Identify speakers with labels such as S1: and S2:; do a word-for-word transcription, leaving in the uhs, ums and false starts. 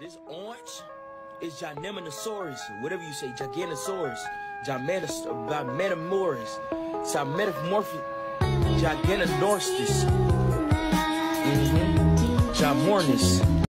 S1: This orange is gimenasaurus, whatever you say, gigantosaurus, gimenasaurus, it's a metamorphic, gigantosaurus, mm-hmm. Gimornis.